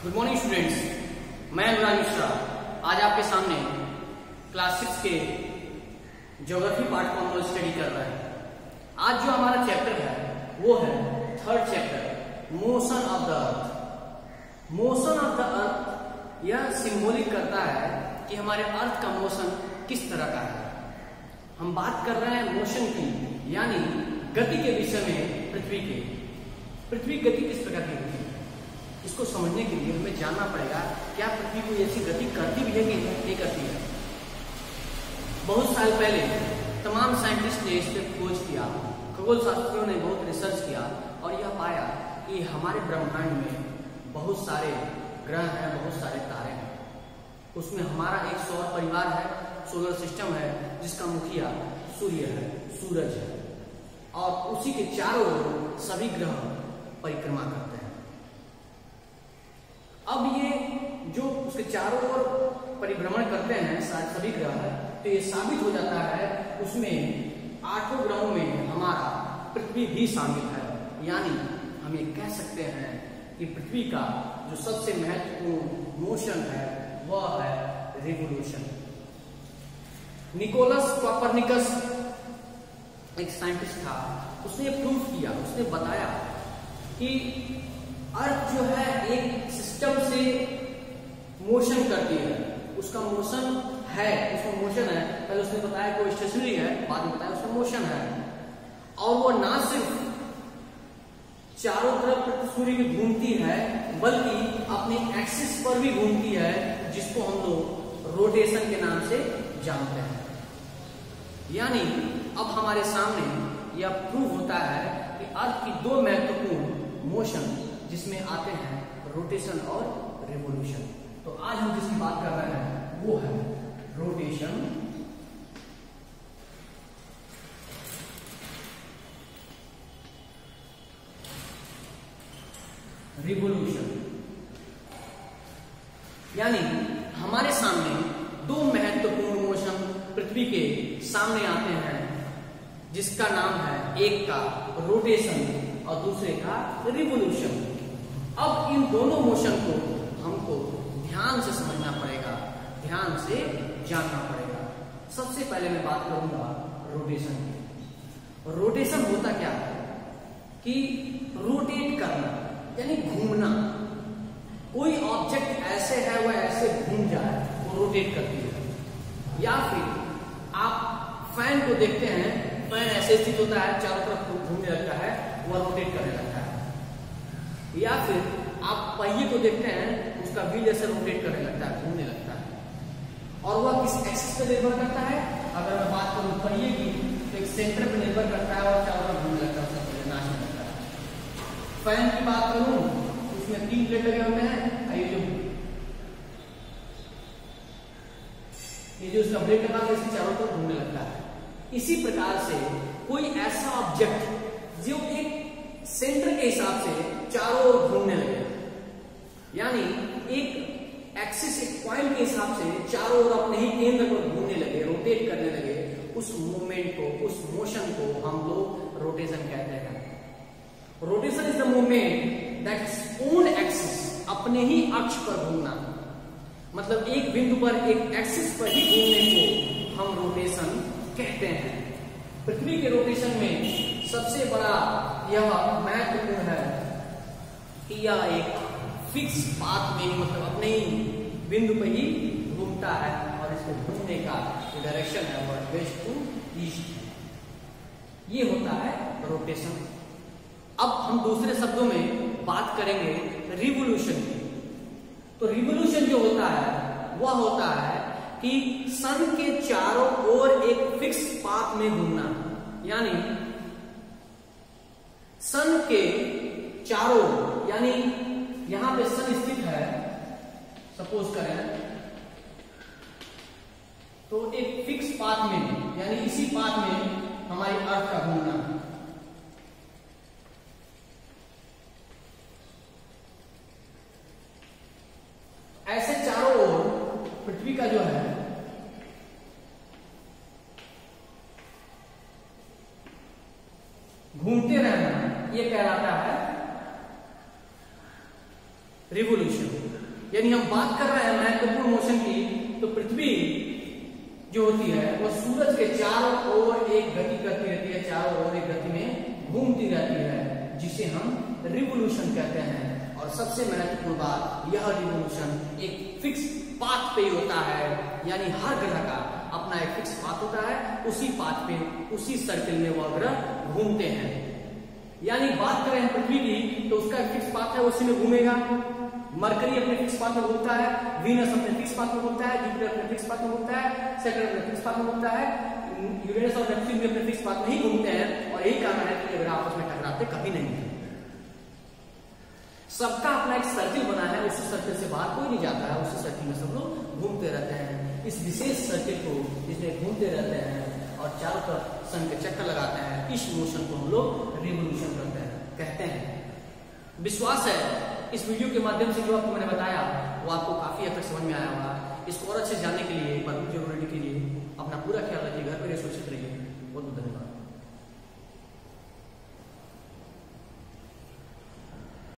Good morning students, मैं अनुराग मिश्रा आज आपके सामने क्लास 6 के ज्योग्राफी पार्ट को हम लोग स्टडी कर रहे हैं। आज जो हमारा चैप्टर है वो है third chapter, motion of the earth. Motion of the earth यह सिंबॉलिक करता है कि हमारे अर्थ का मोशन किस तरह का है। हम बात कर रहे हैं मोशन की, यानी गति के विषय में पृथ्वी गति किस प्रकार की होती है। इसको समझने के लिए हमें जानना पड़ेगा क्या पृथ्वी कोई ऐसी गति करती भी है कि नहीं करती है। बहुत साल पहले तमाम साइंटिस्ट ने इस पर खोज किया, खगोल शास्त्रियों ने बहुत रिसर्च किया और यह पाया कि हमारे ब्रह्मांड में बहुत सारे ग्रह हैं, बहुत सारे तारे हैं। उसमें हमारा एक सौर परिवार है, सोलर सिस्टम है, जिसका मुखिया सूर्य है, सूरज है, और उसी के चारों ओर सभी ग्रह परिक्रमा करते हैं। अब ये जो उसके चारों ओर परिभ्रमण करते हैं सभी ग्रह, तो ये साबित हो जाता है उसमें 8 ग्रहों में हमारा पृथ्वी भी शामिल है। यानी हम ये कह सकते हैं कि पृथ्वी का जो सबसे महत्वपूर्ण मोशन है वह है रिवोल्यूशन। निकोलस कोपरनिकस एक साइंटिस्ट था, उसने प्रूव किया, उसने बताया कि अर्थ जो है एक सिस्टम से मोशन करती है, उसका मोशन है, उसमें मोशन है। पहले उसने बताया कोई स्टेशनरी है, बाद में बताया उसमें मोशन है, और वो ना सिर्फ चारों तरफ सूर्य की घूमती है बल्कि अपने एक्सिस पर भी घूमती है, जिसको हम लोग रोटेशन के नाम से जानते हैं। यानी अब हमारे सामने यह प्रूव होता है कि अर्थ की दो महत्वपूर्ण मोशन जिसमें आते हैं रोटेशन और रिवोल्यूशन। तो आज हम जिसकी बात कर रहे हैं वो है रोटेशन, रिवोल्यूशन। यानी हमारे सामने दो महत्वपूर्ण मोशन पृथ्वी के सामने आते हैं, जिसका नाम है एक का रोटेशन और दूसरे का रिवोल्यूशन। अब इन दोनों मोशन को हमको ध्यान से समझना पड़ेगा, ध्यान से जानना पड़ेगा। सबसे पहले मैं बात करूंगा रोटेशन की। रोटेशन होता क्या है कि रोटेट करना, यानी घूमना। कोई ऑब्जेक्ट ऐसे है वह ऐसे घूम जाए, वो रोटेट करती है। या फिर आप फैन को देखते हैं, फैन ऐसे स्थित होता है, चारों तरफ घूमने लगता है, वह रोटेट करने लगता है। या फिर आप पहिए को देखते हैं, उसका व्हील ऐसे रोटेट करने लगता है, घूमने लगता है। और वह किस एक्सिस पर निर्भर करता है? अगर मैं बात करूं पहिए की, तो एक सेंटर पर निर्भर करता है और चारों तरफ घूमने लगता है, उसका पहिया नाचने लगता है। फैन की बात करूं, उसमें 3 प्लेट लगे होते हैं, ये जो उसका ब्रेक लगा है, इसके चारों तरफ घूमने लगता है। इसी प्रकार से कोई ऐसा ऑब्जेक्ट जो एक सेंटर के हिसाब से चारों ओर घूमने लगे, यानी एक एक्सिस, एक पॉइंट के हिसाब से चारों ओर अपने ही केंद्र पर घूमने लगे, रोटेट करने लगे, उस मूवमेंट को, उस मोशन को हम लोग रोटेशन कहते हैं। Rotation is the movement that is own axis, अपने ही अक्ष पर घूमना। मतलब एक बिंदु पर, एक एक्सिस पर ही घूमने को हम रोटेशन कहते हैं। पृथ्वी के रोटेशन में सबसे बड़ा यह महत्वपूर्ण है कि यह एक फिक्स पाथ में, मतलब अपने ही बिंदु पर ही घूमता है, और इसके घूमने का जो डायरेक्शन है वह वेस्ट टू ईस्ट है। ये होता है रोटेशन। अब हम दूसरे शब्दों में बात करेंगे रिवोल्यूशन की। तो रिवोल्यूशन जो होता है वह होता है कि सन के चारों ओर एक फिक्स पाथ में घूमना। यानी सन के चारों, यानी यहां पे सन स्थित है, सपोज करें, तो एक फिक्स पाथ में, यानी इसी पाथ में हमारी अर्थ का घूमना। ऐसे चारों ओर पृथ्वी का जो है घूमते रहना, यह कहलाता है रिवोल्यूशन। यानी हम बात कर रहे हैं महत्वपूर्ण मोशन की, तो पृथ्वी जो होती है वो सूरज के चारों ओर एक गति करती रहती है, चारों ओर एक गति में घूमती रहती है, जिसे हम रिवोल्यूशन कहते हैं। और सबसे महत्वपूर्ण बात, यह रिवोल्यूशन एक फिक्स पाथ पे होता है, यानी हर ग्रह का अपना एक फिक्स पाथ होता है, उसी पाथ पे, उसी सर्किल में वह ग्रह घूमते हैं। यानी बात करें पृथ्वी की, तो उसका एक फिक्स पाथ है, उसी में घूमेगा। मरकरी अपने फिक्स पाथ में घूमता है, वीनस अपने फिक्स पाथ में घूमता है, जुपिटर अपने फिक्स पाथ में घूमता है, सैटर्न अपने फिक्स पाथ में घूमता है, यूरेनस और नेपच्यून भी अपने फिक्स पाथ में ही घूमते हैं। और यही कारण है कि ग्रह आपस में टकराते कभी नहीं है। सबका अपना एक सर्किल बना है, उसी सर्किल से बाहर कोई नहीं जाता है, उसी सर्किल में सब लोग घूमते रहते हैं। इस विशेष सर्किल को जिसमें घूमते रहते हैं और चारों तरफ सन के चक्कर लगाते हैं, इस मोशन को हम लोग रिवोल्यूशन कहते हैं। विश्वास है इस वीडियो के माध्यम से जो आपको मैंने बताया वो आपको काफी हद तक समझ में आया होगा। इसको और अच्छे जानने